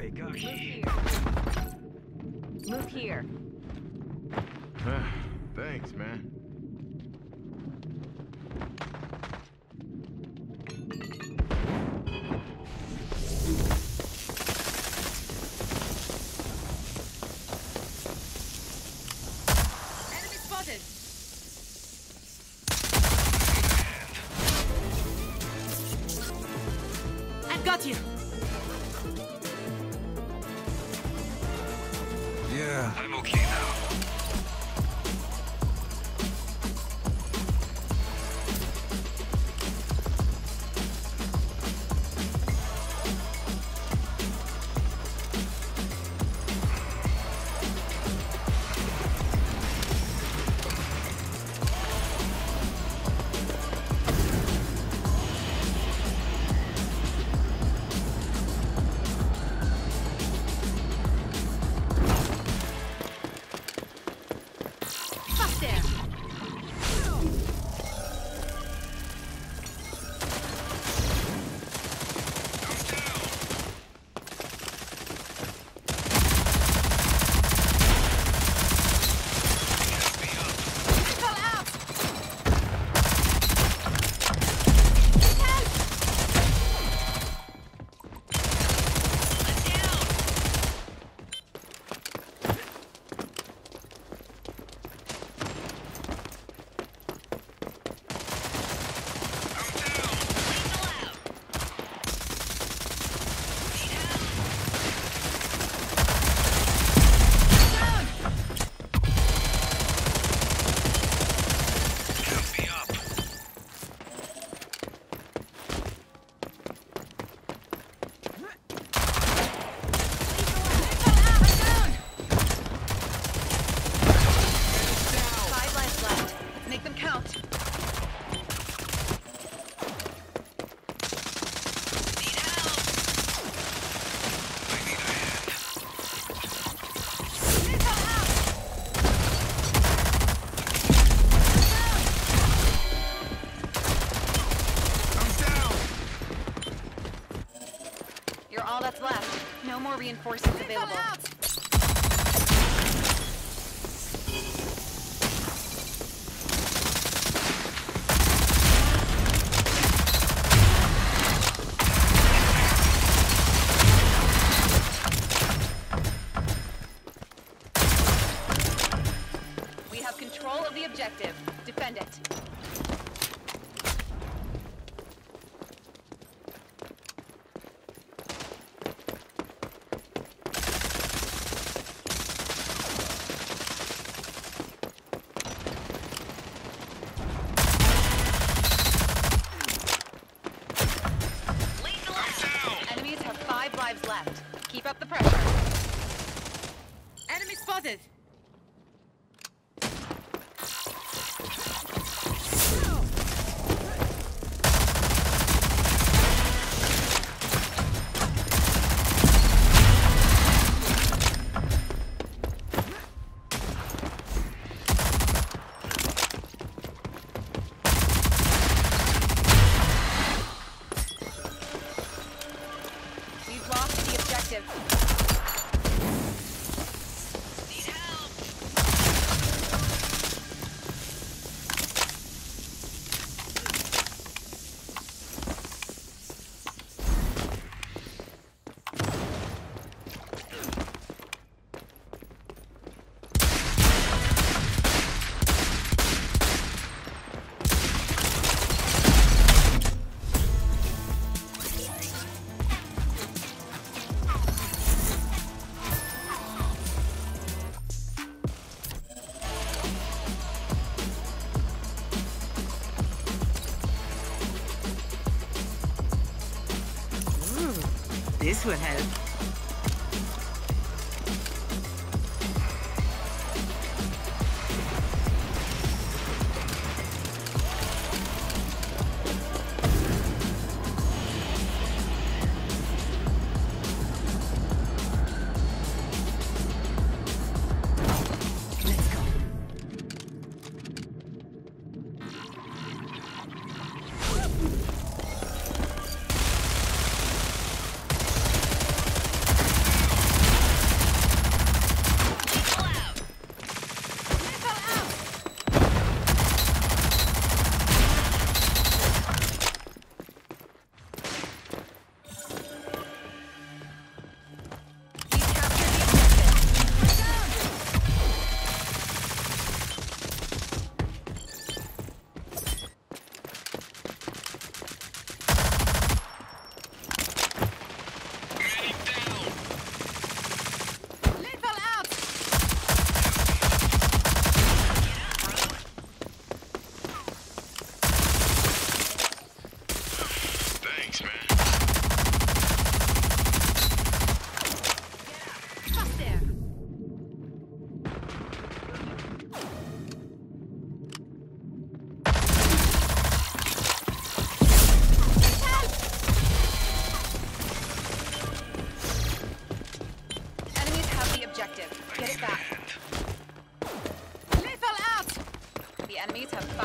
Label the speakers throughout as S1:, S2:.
S1: Take
S2: Move
S1: off.
S2: here. Move here.
S3: Thanks, man.
S2: Enemy spotted. I've got you.
S1: Yeah.
S4: I'm okay now.
S2: Fuck there. Missile out. Help.
S4: Count me up.
S2: Five lives left. Let's make them count.
S4: I need a hand.
S2: Missile out.
S3: I'm down!
S2: You're all that's left. No more reinforcements available. We have control of the objective. Defend it. Enemies have 5 lives left. Keep up the pressure. Enemy spotted. We've lost the objective. Need help.
S5: This will help. Let's go.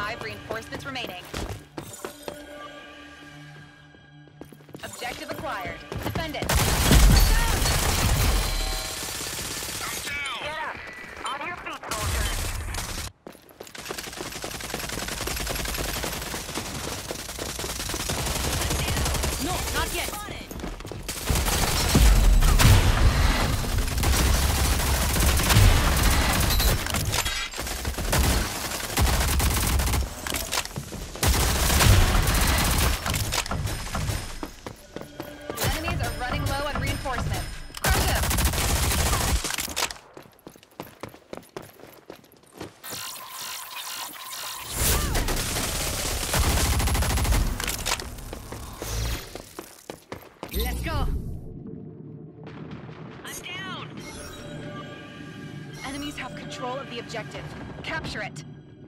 S2: 5 reinforcements remaining. Objective acquired. Defend it.
S4: I'm down.
S2: Get up. On your feet, soldier. No, not yet. Enemies are running low on reinforcements. Crush them. Let's go. I'm down. Enemies have control of the objective. Capture it.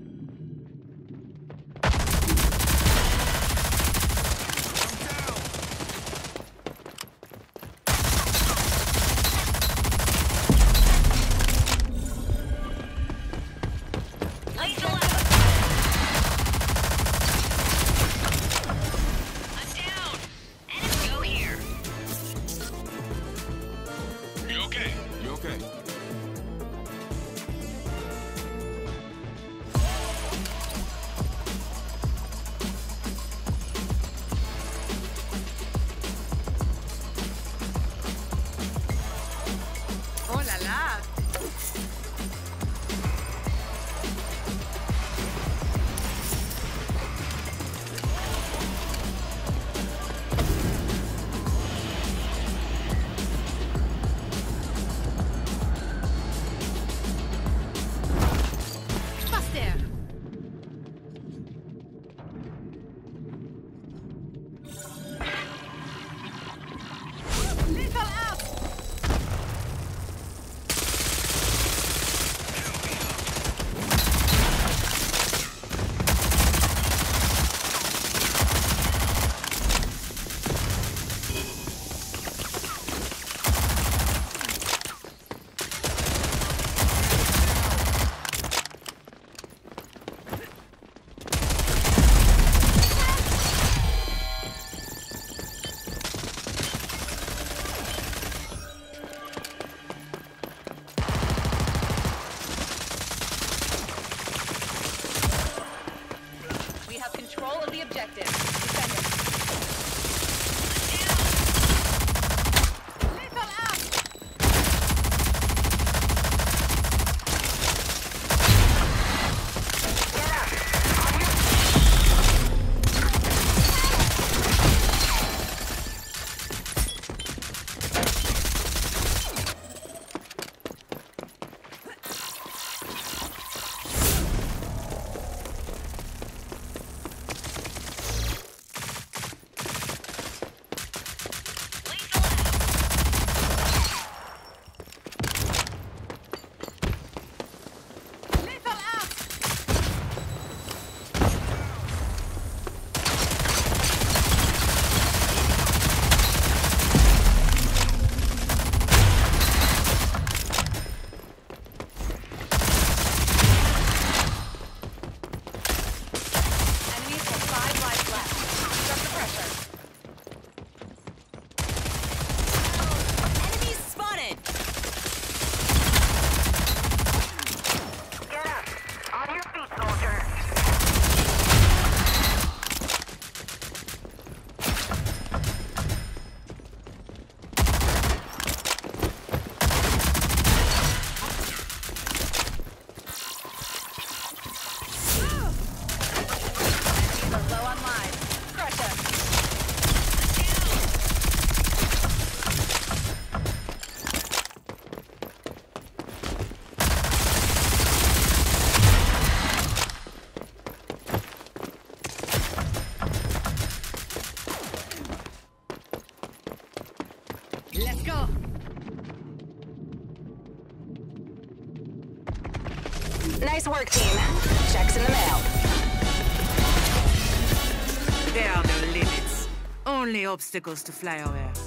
S4: You okay?
S3: You okay?
S2: Oh la la. Faster. Lethal out. We have control of the objective. Defend it. Lethal out! Get up! Lethal out! Enemies have 5 lives left. Stop the pressure. Enemies spotted! Get up! On your feet, soldier! Enemies are low on lives. Crush them! Let's go! Nice work, team. Checks in the mail.
S1: There are no limits, only obstacles to fly away.